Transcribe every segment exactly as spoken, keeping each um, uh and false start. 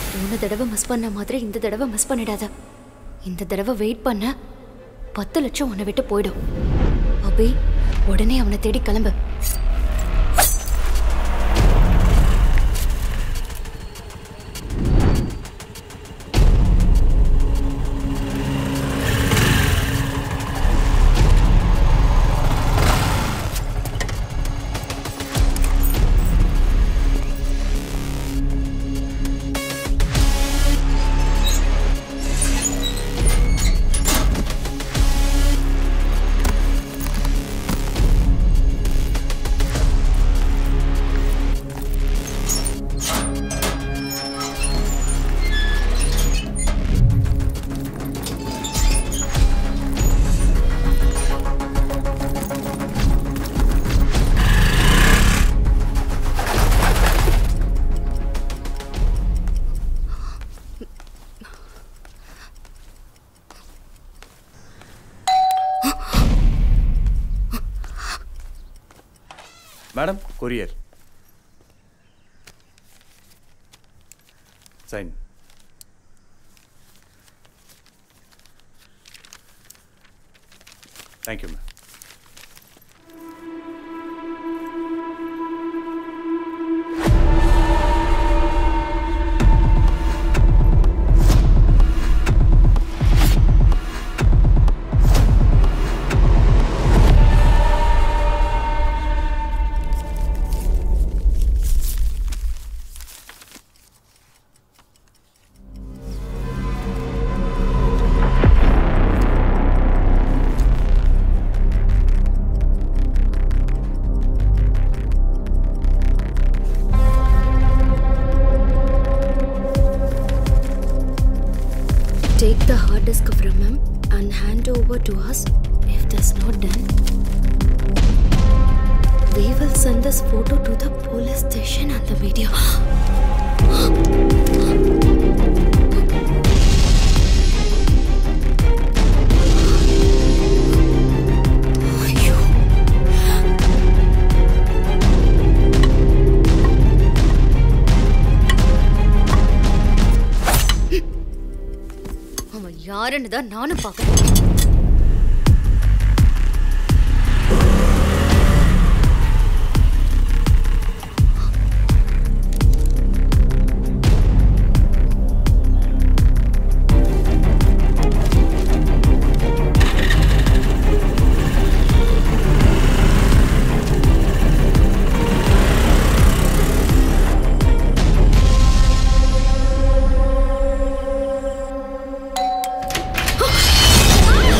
போன தடவை மிஸ் பண்ண மாதிரி இந்த தடவை மிஸ் பண்ணிடாத. இந்த தடவை வெயிட் பண்ண பத்து லட்சம் உன்னை விட்டு போயிடும். அபி, உடனே அவனை தேடி கிளம்பு. Madam, courier. Sign. Thank you, ma'am. Take the hard disk from him and hand over to us. If that's not done, we will send this photo to the police station and the media. யாருன்னு தான் நானும் பார்க்கறேன். Ah!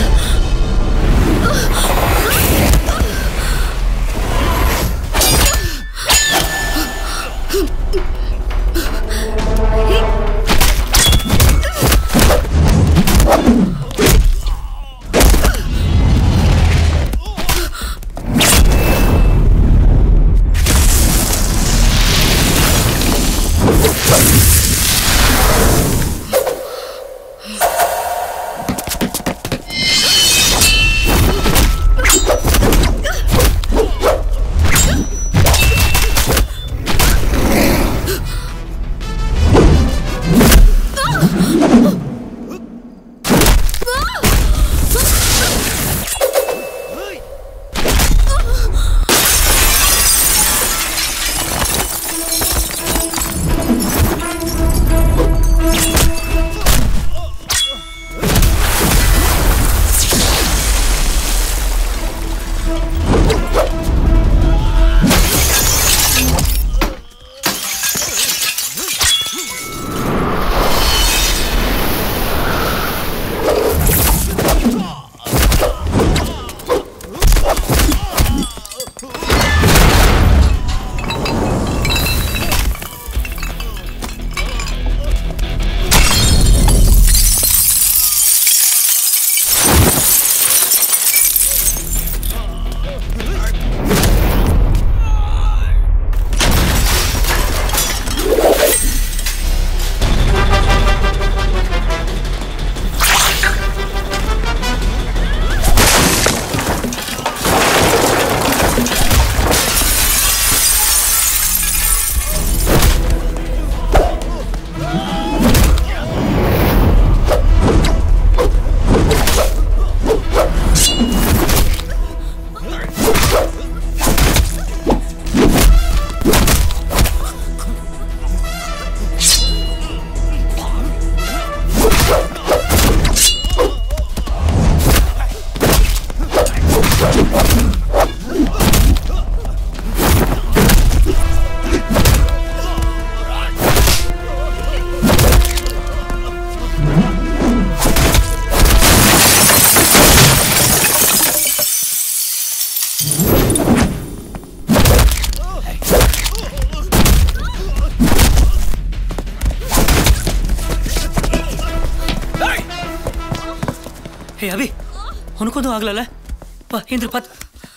ஹே அபி, உனக்கு ஒன்றும் ஆகலல்ல? வா ஏந்திர பாத்து.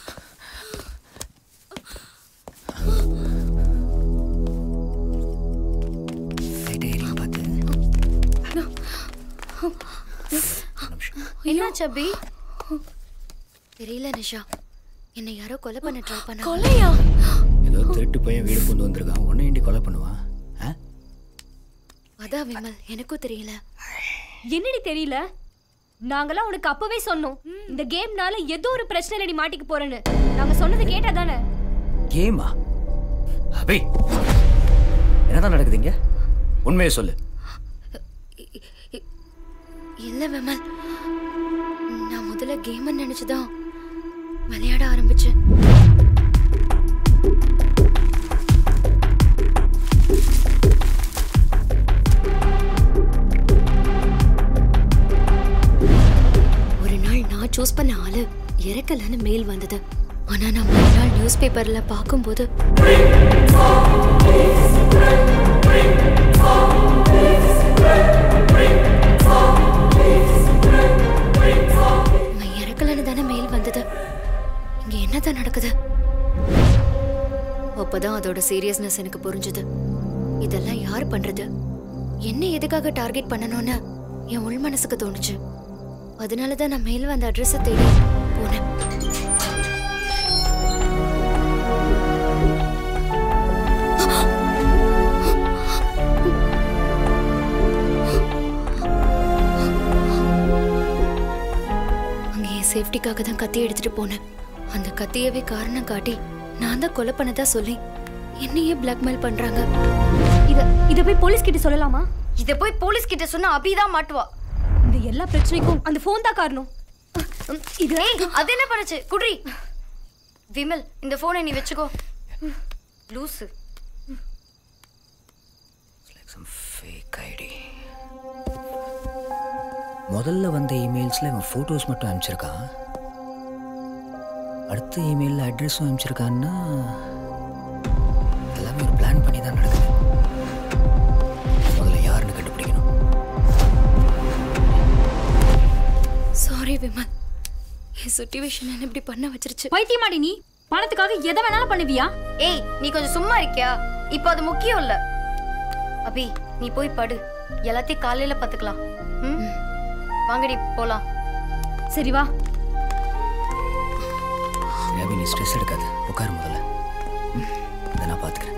என்னாச்சு அபி? தெரியல நிஷா, என்னை யாரோ கொலை பண்ண ட்ரை பண்ணாங்க. கொலையா? ஏதோ திருட்டு பையன் வீடு கொண்டு வந்திருக்கான், உன்னை ஏண்டி கொலை பண்ணுவான்? அதான் விமல், எனக்கும் தெரியல. என்னடி தெரியல? நாங்களாம் உனக்கு அப்பவே சொன்னோம், இந்த கேம்னால ஏதோ ஒரு பிரச்சனை நீ மாட்டிக்க போறேன்னு. நாங்க சொன்னது கேட்டா தானே? கேமா? அபி, என்னதான் நடக்குதுங்க? உண்மையை சொல்லு. இல்ல விமல், நான் முதல்ல கேம் நினைச்சுதான் விளையாட ஆரம்பிச்சேன். ஒரு நாள் நான் சூஸ் பண்ண ஆளு இறக்கலன்னு மெயில் வந்தது. ஆனா நான் மறுநாள் நியூஸ் பேப்பர்ல பார்க்கும்போது இறக்கலன்னு தானே மெயில் வந்தது. இங்க என்னதான் நடக்குது? அப்பதான் அதோட சீரியஸ்னஸ் எனக்கு புரிஞ்சுது. இதெல்லாம் யார் பண்றது, என்ன எதுக்காக டார்கெட் பண்ணணும்னு என் உள் மனசுக்கு தோணுச்சு. அதனாலதான் நான் மெயில் வந்த அட்ரஸை தேடி போனேன். சேஃப்டிக்காக தான் கத்தி எடுத்துட்டு போனேன். அந்த கத்தியவே காரணம் காட்டி நான் தான் கொலை பண்ணதா சொல்லி என்னையே பிளாக்மெயில் பண்றாங்க. இத இத போய் போலீஸ் கிட்ட சொல்லலாமா? இத போய் போலீஸ் கிட்ட சொன்னா அபி தான் மாட்டுவா. இந்த எல்லா பிரச்சனைக்கும் அந்த ஃபோன் தான் காரணம். இது அது என்ன பண்ணுச்சு? குட்ரி விமல், இந்த போனை நீ வெச்சுக்கோ. லூசு. முதல்ல வந்த இமெயில்ஸில் இவன் ஃபோட்டோஸ் மட்டும் அனுப்பிச்சிருக்கான். அடுத்த இமெயிலில் அட்ரஸும் அனுப்பிச்சிருக்கான்னா எல்லாமே ஒரு பிளான் பண்ணி தான் நடக்குது. முதல்ல யாருன்னு கண்டுபிடிக்கணும். சாரி விமல், என் சிச்சுவேஷன் என்ன இப்படி பண்ண வச்சிருச்சு. பைத்தியமாடி நீ? பணத்துக்காக எதை வேணாலும் பண்ணுவியா? ஏய், நீ கொஞ்சம் சும்மா இருக்கியா? இப்போ அது முக்கியம் இல்ல. அபி, நீ போய் படு, எல்லாத்தையும் காலையில பாத்துக்கலாம். ம், வாங்கடி போலாம். சரி வா. ரவி, நீ ஸ்ட்ரெஸ் எடுக்காத, உட்காரு முதல்ல. இதை நான் பார்த்துக்கிறேன்.